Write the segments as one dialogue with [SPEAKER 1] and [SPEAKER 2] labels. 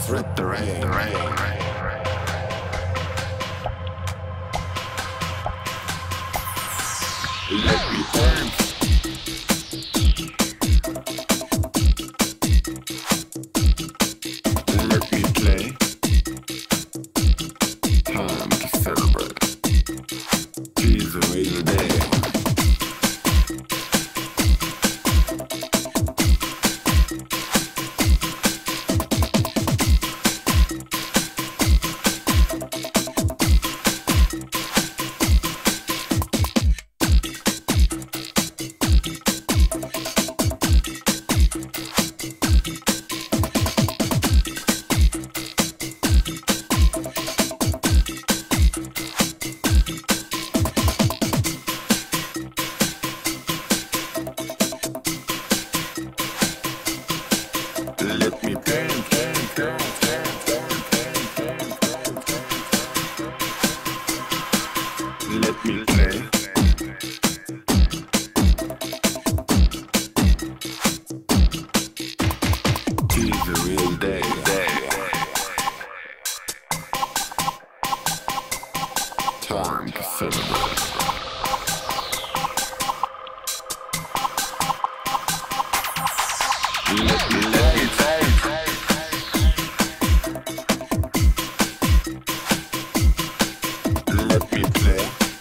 [SPEAKER 1] Rip the rain. Let me dance. Let me play. Time to celebrate. Tis a real day. Let me dance, dance, dance, dance, dance, dance, dance. Let me play. Tis a real day. Time to celebrate. Let me play. Let me play.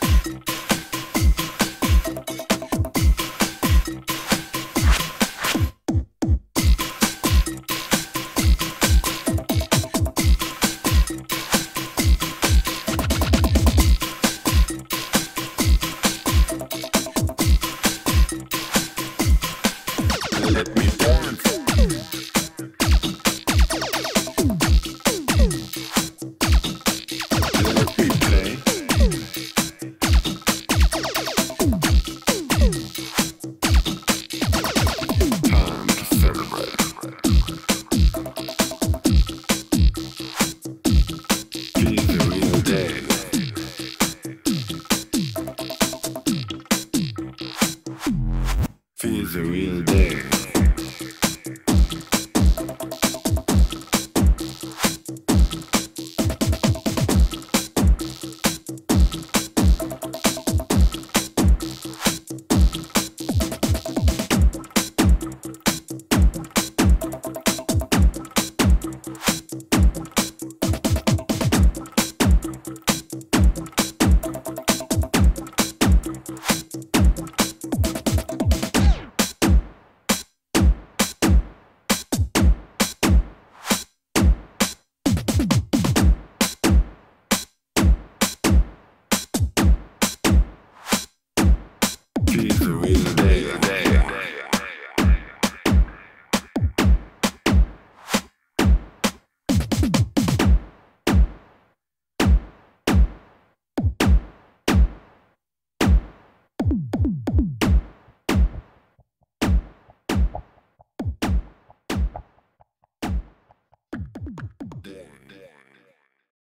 [SPEAKER 1] Let me dance. Let me play. Time to celebrate. Tis a real day. Tis a real day. Tis a real day.